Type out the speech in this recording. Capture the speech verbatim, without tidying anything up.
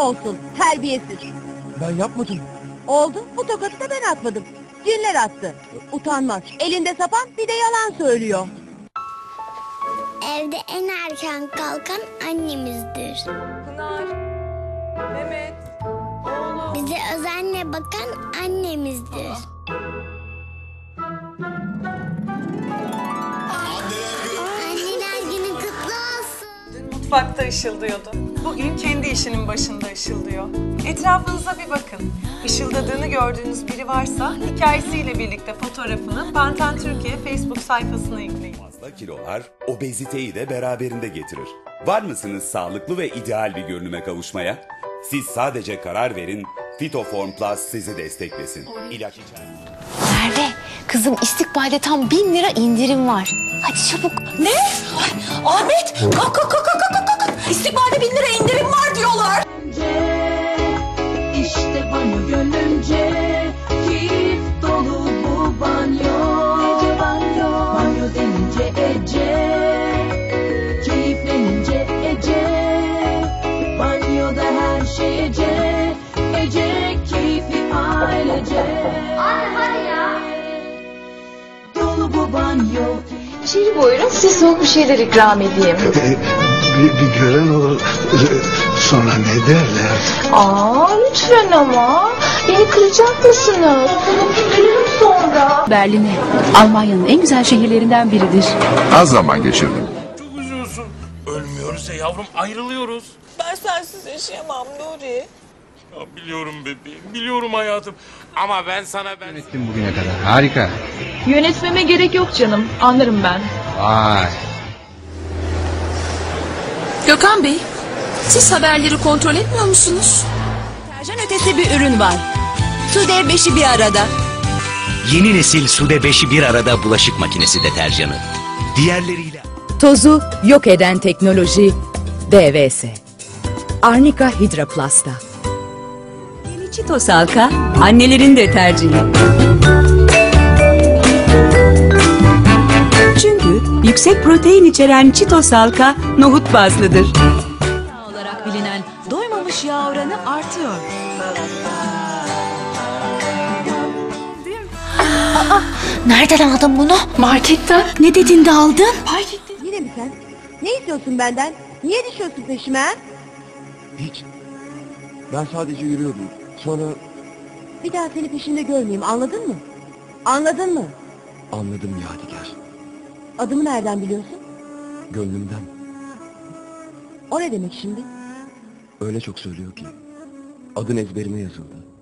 olsun terbiyesiz. Ben yapmadım. Oldu, bu tokatı da ben atmadım. Cinler attı. Utanmaz. Elinde sapan bir de yalan söylüyor. Evde en erken kalkan annemizdir. Pınar, Mehmet, oğlum. Bize özenle bakan annemizdir. Anneler günü kutlu olsun. Dün mutfakta ışıldıyordu. Bugün kendi işinin başında ışıldıyor. Etrafınıza bir bakın. Işıldadığını gördüğünüz biri varsa hikayesiyle birlikte fotoğrafını Panten Türkiye Facebook sayfasına yükleyin. Fazla kilolar obeziteyi de beraberinde getirir. Var mısınız sağlıklı ve ideal bir görünüme kavuşmaya? Siz sadece karar verin, Fitoform Plus sizi desteklesin. İlaç içer. Merve, kızım istikbalde tam bin lira indirim var. Hadi çabuk. Ne? Ay, Ahmet! Kalk kalk kalk kalk kalk kalk! İstikbalde bin lira indirim var diyorlar. İşte banyo gönlümce, keyif dolu bu banyo. Ece banyo, banyo denince Ece, keyiflenince Ece. Banyoda her şey Ece, Ece keyfi ailece. Anne hadi ya. Dolu bu banyo. İçeri buyurun, size soğuk bir şeyler ikram edeyim. bir, bir gören olur, sonra ne derler? Aa, lütfen ama. Beni kıracak mısınız? Ölürüm sonra. Berlin'e, Almanya'nın en güzel şehirlerinden biridir. Az zaman geçirdim. Çok üzüyorsun. Ölmüyoruz ya yavrum, ayrılıyoruz. Ben sensiz yaşayamam Nuri. Ya biliyorum bebeğim, biliyorum hayatım. Ama ben sana ben... Yönettim bugüne kadar, harika. Yönetmeme gerek yok canım. Anlarım ben. Vay. Gökhan Bey, siz haberleri kontrol etmiyor musunuz? Deterjan ötesi bir ürün var. Sude beşi bir arada. Yeni nesil Sude beşi bir arada bulaşık makinesi deterjanı. Diğerleriyle... Tozu yok eden teknoloji D V S. Arnica Hydra Plus'ta. Yeni Cheetos halka, annelerin de tercihi. Çünkü yüksek protein içeren Cheetos halka nohut bazlıdır. Yağ olarak bilinen doymamış yağ oranı artıyor. Aa, nereden aldın bunu? Marketten. Ne dedin de aldın? Fark ettim. Yine mi sen? Ne istiyorsun benden? Niye düşüyorsun peşime? ha? Hiç. Ben sadece yürüyordum. Sonra Bir daha seni peşinde görmeyeyim, anladın mı? Anladın mı? anladım Yadigar. Adımı nereden biliyorsun? Gönlümden. O ne demek şimdi? Öyle çok söylüyor ki. Adın ezberime yazıldı.